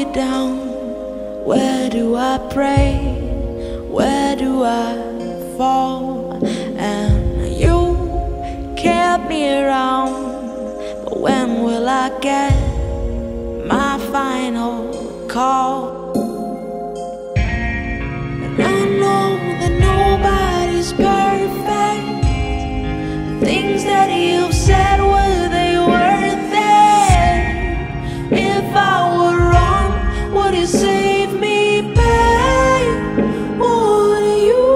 down? Where do I pray? Where do I fall? And you kept me around, but when will I get my final call? And I know that nobody's perfect. Things that you've said, were they worth it? If I were wrong, would you save me, babe? Would you?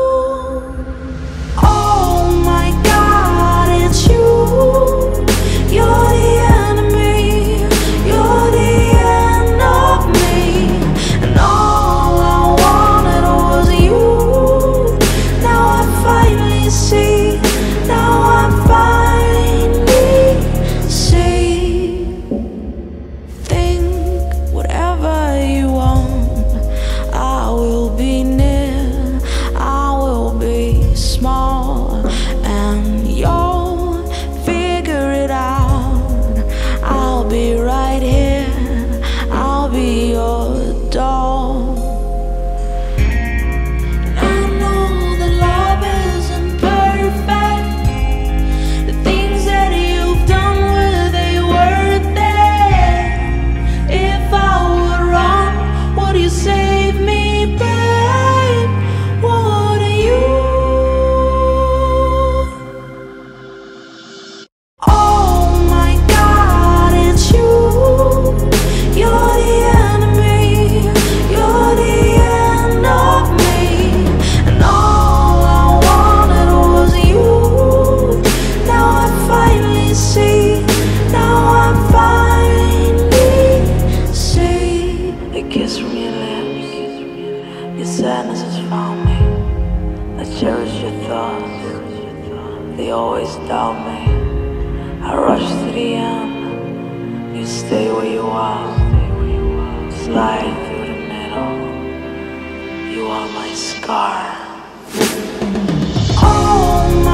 Oh my God, it's you. You're the enemy. You're the end of me. And all I wanted was you. Now I finally see. Now I finally see. Think whatever you want. I will be near. I will be small, and you'll figure it out. I'll be right here. I'll be your doll. And I know that love isn't perfect. The things that you've done, were they worth it? If I were wrong, would you save me, babe? Would you? Oh my God, it's you. You're the enemy. You're the end of me. And all I wanted was you. Now I finally see. Now I finally see. A kiss from your lips. Your sadness has found me. I cherish your thoughts. They always doubt me. I rush to the end. You stay where you are. Slide through the middle. You are my scar. Oh